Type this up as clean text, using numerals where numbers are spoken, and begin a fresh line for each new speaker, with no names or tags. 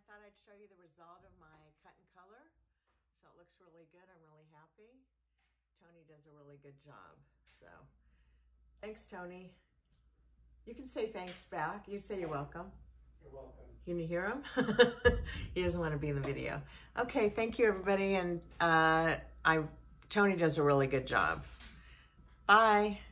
thought I'd show you the result of my cut and color. So it looks really good. I'm really happy. Tony does a really good job. So thanks, Tony. You can say thanks back. You say you're welcome.
You're welcome.
Can you hear him? He doesn't want to be in the video. Okay, thank you, everybody. And Tony does a really good job. Bye.